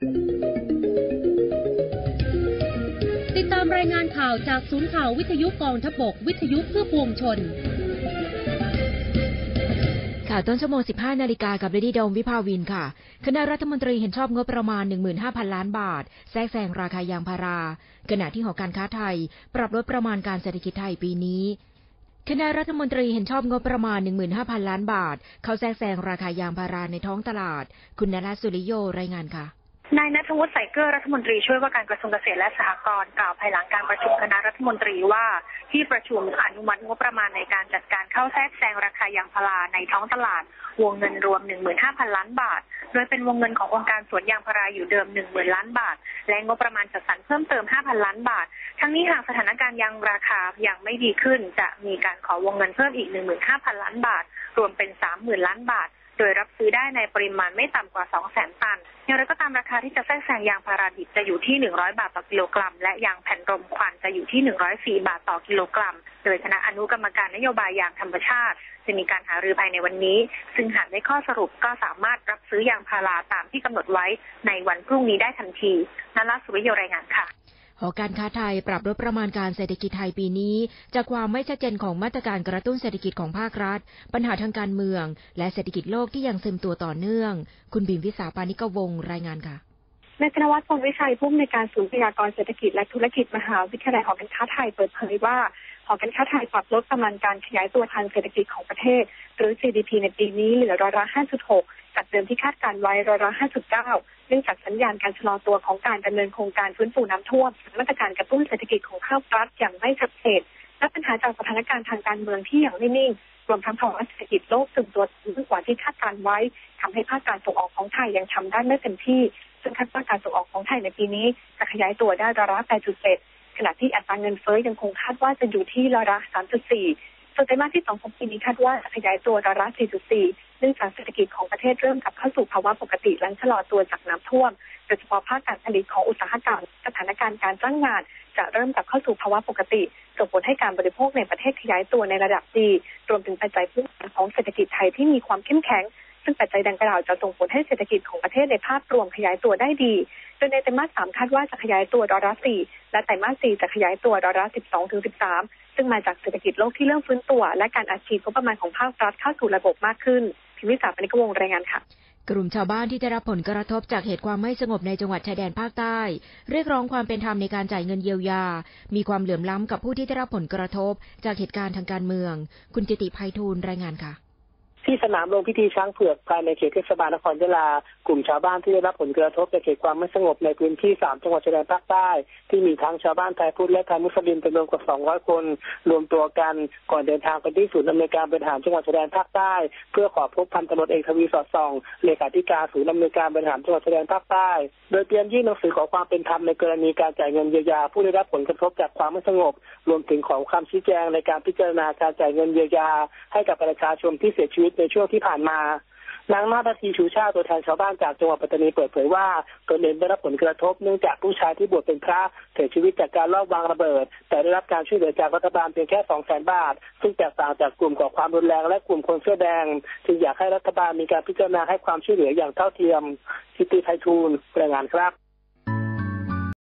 ติดตามรายงานข่าวจากศูนย์ข่าววิทยุกองทัพบกวิทยุเพื่อปวงชนข่าวต้นชั่วโมง 15 นาฬิกากับเลดี้โดมวิภาวินค่ะคณะรัฐมนตรีเห็นชอบงบประมาณ 15,000 ล้านบาทแทรกแซงราคายางพาราขณะที่หอการค้าไทยปรับลดประมาณการเศรษฐกิจไทยปีนี้คณะรัฐมนตรีเห็นชอบงบประมาณ 15,000 ล้านบาทเข้าแทรกแซงราคายางพาราในท้องตลาดคุณณรัตน์ สุริโยรายงานค่ะนายณัฐวุฒิ สายเกลือรัฐมนตรีช่วยว่าการกระทรวงเกษตรและสหกรณ์กล่าวภายหลังการประชุมคณะรัฐมนตรีว่าที่ประชุมอนุมัติงบประมาณในการจัดการเข้าแทรกแซงราคายางพาราในท้องตลาดวงเงินรวม 15,000 ล้านบาทโดยเป็นวงเงินขององค์การสวนยางพาราอยู่เดิม 10,000 ล้านบาทและงบประมาณจัดสรรเพิ่มเติม 5,000 ล้านบาททั้งนี้หากสถานการณ์ยางราคายังไม่ดีขึ้นจะมีการขอวงเงินเพิ่มอีก 15,000 ล้านบาทรวมเป็น 30,000 ล้านบาทโดยรับซื้อได้ในปริมาณไม่ต่ำกว่า 200,000 ตันอย่างไรก็ตามราคาที่จะแทรกแซงยางพาราดิบจะอยู่ที่100 บาทต่อกิโลกรัมและยางแผ่นรมควันจะอยู่ที่104 บาทต่อกิโลกรัมโดยคณะอนุกรรมการนโยบายยางธรรมชาติจะมีการหารือภายในวันนี้ซึ่งหากได้ข้อสรุปก็สามารถรับซื้อยางพาราตามที่กำหนดไว้ในวันพรุ่งนี้ได้ทันทีณรัตน์ สุริโยรายงานค่ะหอการค้าไทยปรับลดประมาณการเศรษฐกิจไทยปีนี้จากความไม่ชัดเจนของมาตรการกระตุ้นเศรษฐกิจของภาครัฐปัญหาทางการเมืองและเศรษฐกิจโลกที่ยังซึมตัวต่อเนื่องคุณบิ๋มวิสา ปานิกวงศ์รายงานค่ะนายธนวัฒน์ พงษ์วิชัยผู้อำนวยการศูนย์พยากรณ์เศรษฐกิจและธุรกิจมหาวิทยาลัยหอการค้าไทยเปิดเผยว่าหอการค้าไทยปรับลดประมาณการขยายตัวทางเศรษฐกิจของประเทศหรือ GDP ในปีนี้เหลือ5.6%จากเดิมที่คาดการไว้5.9%เนื่องจากสัญญาณการชะลอตัวของการดำเนินโครงการฟื้นฟูน้ำท่วมมาตรการกระตุ้นเศรษฐกิจของภาครัฐอย่างไม่ชัดเจนและปัญหาจากสถานการณ์ทางการเมืองที่ยังไม่นิ่งรวมทั้งภาวะเศรษฐกิจโลกซึมตัวยิ่งกว่าที่คาดการไว้ทำให้ภาคการส่งออกของไทยยังทำได้ไม่เต็มที่ซึ่งคาดว่าการส่งออกของไทยในปีนี้จะขยายตัวได้8.7%ขณะที่อัตราเงินเฟ้อยังคงคาดว่าจะอยู่ที่3.4%ส่วนไตรมาสที่2ของปีนี้คาดว่าจะขยายตัว4.4%เนื่องจากเศรษฐกิจของประเทศเริ่มกลับเข้าสู่ภาวะปกติหลังชะลอตัวจากน้ำท่วมโดยเฉพาะภาคการผลิตของอุตสาหกรรมสถานการณ์การจ้างงานจะเริ่มกลับเข้าสู่ภาวะปกติส่งผลให้การบริโภคในประเทศขยายตัวในระดับดีรวมถึงปัจจัยพื้นฐานของเศรษฐกิจไทยที่มีความเข้มแข็งซึ่งปัจจัยดังกล่าวจะส่งผลให้เศรษฐกิจของประเทศในภาพรวมขยายตัวได้ดีโดยในไตรมาส 3คาดว่าจะขยายตัว4%และไตรมาส 4จะขยายตัว12-13%ซึ่งมาจากเศรษฐกิจโลกที่เริ่มฟื้นตัวและการอัดฉีดงบประมาณของภาครัฐเข้าสู่ระบบมากขึ้นพิมพิสา ปานิกวงศ์รายงานค่ะกลุ่มชาวบ้านที่ได้รับผลกระทบจากเหตุความไม่สงบในจังหวัดชายแดนภาคใต้เรียกร้องความเป็นธรรมในการจ่ายเงินเยียวยามีความเหลื่อมล้ำกับผู้ที่ได้รับผลกระทบจากเหตุการณ์ทางการเมืองคุณจิติไพฑูรย์รายงานค่ะที่สนามลงพิธีช้างเผือกภายในเขตเทศบาลนครยะลากลุ่มชาวบ้านที่ได้รับผลกระทบจากเหตุความไม่สงบในพื้นที่3จังหวัดชายแดนภาคใต้ที่มีทั้งชาวบ้านไทยพุทธและไทยมุสลิมจำนวนกว่า200คนรวมตัวกันก่อนเดินทางไปที่ศูนย์อำนวยการบริหารจังหวัดชายแดนภาคใต้เพื่อขอพบพันตำรวจเอกทวีสอดส่องเลขาธิการศูนย์อำนวยการบริหารจังหวัดชายแดนภาคใต้โดยเตรียมยื่นหนังสือขอความเป็นธรรมในกรณีการจ่ายเงินเยียวยาผู้ได้รับผลกระทบจากความไม่สงบรวมถึงขอคำชี้แจงในการพิจารณาการจ่ายเงินเยียวยาให้กับประชาชนที่เสียชีวิตในช่วงที่ผ่านมานางนาฏทีชูชาติตัวแทนชาวบ้านจากจังหวัดปัตตานีเปิดเผยว่าตนเองได้รับผลกระทบเนื่องจากผู้ชายที่บวชเป็นพระเสียชีวิตจากการลอบวางระเบิดแต่ได้รับการช่วยเหลือจากรัฐบาลเพียงแค่ 200,000 บาทซึ่งแตกต่างจากกลุ่มก่อความรุนแรงและกลุ่มคนเสื้อแดงจึงอยากให้รัฐบาลมีการพิจารณาให้ความช่วยเหลืออย่างเท่าเทียมจิติไพฑูรย์รายงานครับ